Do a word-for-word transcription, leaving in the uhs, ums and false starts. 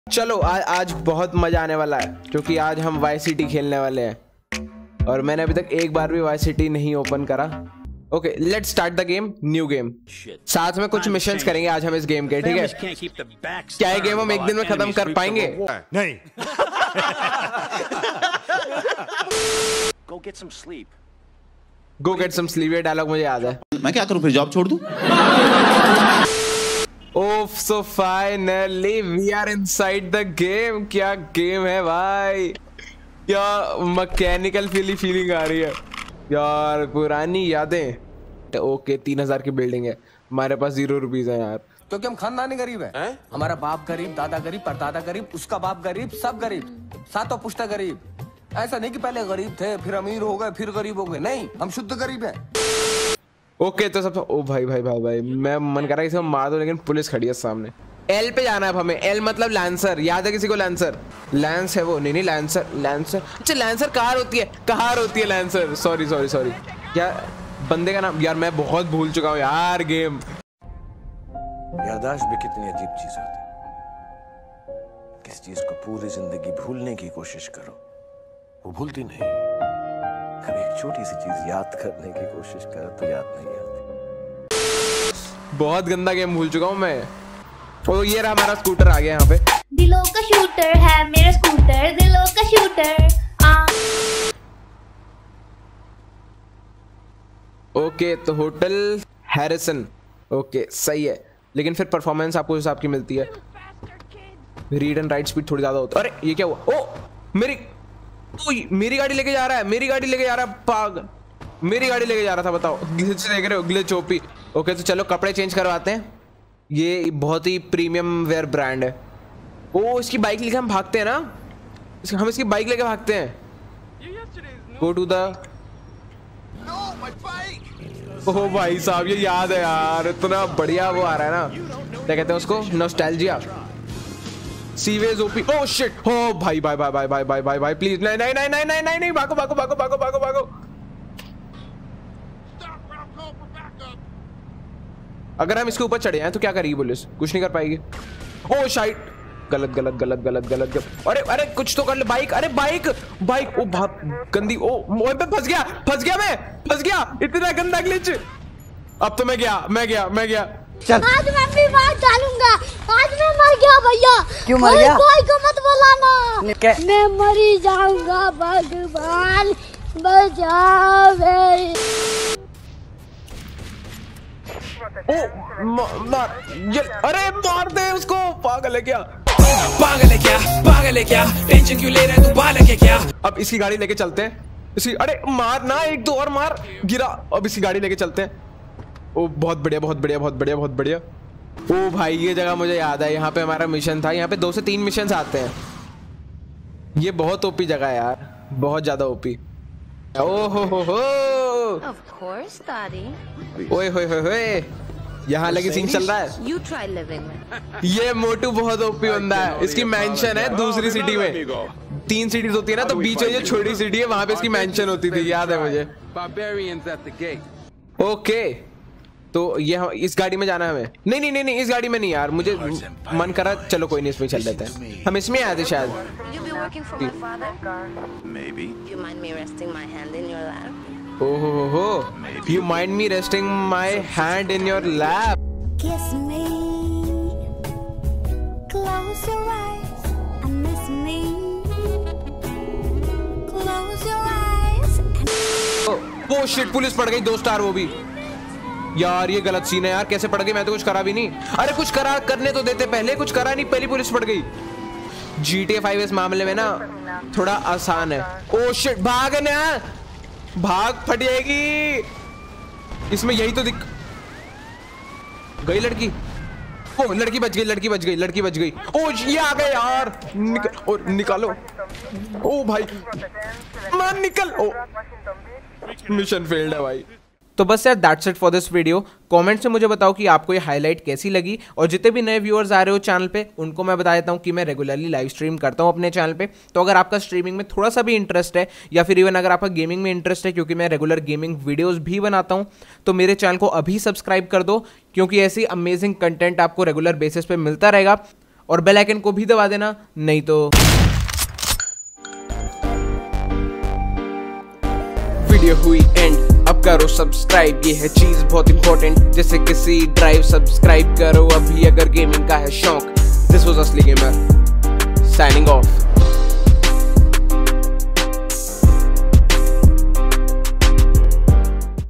चलो आ, आज बहुत मजा आने वाला है क्योंकि आज हम वाई सिटी खेलने वाले हैं और मैंने अभी तक एक बार भी वाई सिटी नहीं ओपन करा। Okay let's start the game, new game. साथ में कुछ मिशंस करेंगे आज हम इस गेम के, ठीक है? क्या ये गेम हम एक दिन में खत्म कर पाएंगे? नहीं। Go get some sleep. Go get some sleep, ये डायलॉग मुझे याद है। मैं क्या करूं फिर, जॉब छोड़ दूं? ओफ so finally we are inside the game. क्या गेम है भाई, क्या मैकेनिकल फीली फीलिंग आ रही है यार, पुरानी यादें। ओके तीन हजार की बिल्डिंग है, हमारे पास जीरो रुपीज है यार क्योंकि हम खानदानी गरीब है, है? हमारा बाप गरीब, दादा गरीब, परदादा गरीब, उसका बाप गरीब, सब गरीब, सातों पुश्ता गरीब। ऐसा नहीं कि पहले गरीब थे फिर अमीर हो गए फिर गरीब हो गए, नहीं, हम शुद्ध गरीब हैं। ओके तो सब ओ भाई भाई भाई भाई मैं मन कर रहा है इसे मार दो, लेकिन पुलिस खड़ी है सामने। एल पे जाना है अब हमें। एल मतलब लैंसर, याद है किसी को? लैंसर लैंस है वो, नहीं नहीं लैंसर लैंसर अच्छा लैंसर कार होती है, कार होती है लैंसर। सॉरी सॉरी सॉरी क्या बंदे का नाम यार मैं बहुत भूल चुका हूँ यार गेम। याददाश्त भी कितनी अजीब चीज होती है। किस चीज को पूरी जिंदगी भूलने की कोशिश करो वो भूलती नहीं, कभी एक छोटी सी चीज याद करने की कोशिश करो तो याद नहीं आती। बहुत गंदा गेम भूल चुका हूँ मैं। ओ ये रहा हमारा स्कूटर आ गया यहाँ पे। दिलों का शूटर है मेरा स्कूटर, दिलों का शूटर। आ ओके तो होटल हैरिसन, ओके सही है, लेकिन फिर परफॉर्मेंस आपको हिसाब की मिलती है। रीड एंड राइट स्पीड थोड़ी ज्यादा होती है। अरे ये क्या हुआ? ओ मेरी ओ, मेरी गाड़ी लेके जा रहा है, मेरी गाड़ी लेके जा रहा है पागल, मेरी गाड़ी लेके जा रहा था। बताओ ग्लिच देख रहे हो, ग्लिच ओपी। ओके तो चलो कपड़े चेंज करवाते हैं। ये बहुत ही प्रीमियम वेयर ब्रांड है। ओ इसकी बाइक लेके हम भागते हैं ना, हम इसकी बाइक लेके भागते हैं। गो टू द ओह भाई साहब ये याद है यार, इतना बढ़िया वो आ रहा है ना, क्या कहते हैं उसको, nostalgia. Sewage OP. Oh shit, हो भाई भाई भाई भाई भाई भाई भाई भाई प्लीज नहीं नहीं नहीं नहीं नहीं नहीं नहीं भागो भागो भागो भागो भागो भागो। अगर हम इसके ऊपर चढ़े हैं तो क्या करेगी पुलिस? कुछ नहीं कर पाएगी। ओह शाइट, गलत गलत गलत गलत गलत गलत। अरे अरे कुछ तो कर ले। बाइक, अरे बाइक बाइक ओ भाग गंदी। ओ मोह पे फंस गया फंस गया मैं फंस गया, इतना गंदा ग्लिच। अब तो मैं गया मैं गया मैं गया चल। आज मैं भी मार डालूंगा, आज मैं मर गया भैया। क्यों मर गया? कोई को मत बुलाना, मैं मरी जाऊंगा। भगवान बचाओ मेरी। ओ मार ये, अरे मार दे उसको, पागल है क्या पागल है क्या पागल है क्या, टेंशन क्यों ले रहे हैं तू, बालक है क्या? अब इसकी गाड़ी लेके चलते हैं इसकी। अरे मार ना, एक दो और मार, गिरा। अब इसकी गाड़ी लेके चलते हैं। ओ बहुत बढ़िया बहुत बढ़िया बहुत बढ़िया बहुत बढ़िया। ओ भाई ये जगह मुझे याद है, यहाँ पे हमारा मिशन था। यहाँ पे दो से तीन मिशन आते हैं। ये बहुत ओपी जगह है यार, बहुत ज्यादा ओपी। ओ हो हो हो Of course, Daddy. ओए होए होए होए, यहाँ लगी सीन चल रहा है। You try living with. ये मोटू बहुत ओपी बंदा है। इसकी मैंशन है दूसरी सिटी में। तीन सिटीज होती है ना, तो बीच में जो छोटी सिटी है वहां पे इसकी मैंशन होती थी, याद है मुझे। ओके तो ये इस गाड़ी में जाना है हमें। नहीं नहीं नहीं नहीं इस गाड़ी में नहीं यार, मुझे मन करा चलो कोई नहीं इसमें चल लेते हैं। हम इसमें आए थे शायद। You be working for my father? Maybe. You mind me resting my hand in your lap? Oh ho ho! You mind me resting my hand in your lap? Kiss me, close your eyes and miss me, close your eyes and... Oh, oh shit! Police पड़ गई, दो star वो भी। यार ये गलत scene है यार, कैसे पड़ गई? मैं तो कुछ करा भी नहीं। अरे कुछ करा करने तो देते, पहले कुछ करा नहीं, पहली पुलिस पड़ गई। जी टी ए फाइव इस मामले में ना थोड़ा आसान है। ओ शिट, भाग ना, भाग फट जाएगी। इसमें यही तो दिक गई लड़की। ओ लड़की बच गई लड़की बच गई लड़की बच गई। ओ ये आ गए यार, निक, ओ, निकालो। ओ भाई मान निकल। ओ मिशन फेल्ड है भाई। तो बस यार that's it for this video. Comment से मुझे बताओ कि आपको ये हाईलाइट कैसी लगी, और जितने भी नए व्यूअर्स आ रहे हो चैनल पे उनको मैं बता देता हूँ कि मैं रेगुलरली लाइव स्ट्रीम करता हूँ अपने चैनल पे। तो अगर आपका स्ट्रीमिंग में थोड़ा सा भी इंटरेस्ट है, या फिर इवन अगर आपका गेमिंग में इंटरेस्ट है, क्योंकि मैं रेगुलर गेमिंग वीडियोज़ भी बनाता हूँ, तो मेरे चैनल को अभी सब्सक्राइब कर दो, क्योंकि ऐसी अमेजिंग कंटेंट आपको रेगुलर बेसिस पे मिलता रहेगा। और बेल आइकन को भी दबा देना, नहीं तो वीडियो हुई एंड, अब करो सब्सक्राइब, ये है चीज बहुत इंपॉर्टेंट, जैसे किसी ड्राइव सब्सक्राइब करो अभी अगर गेमिंग का है शौक। दिस वाज असली गेमर साइनिंग ऑफ।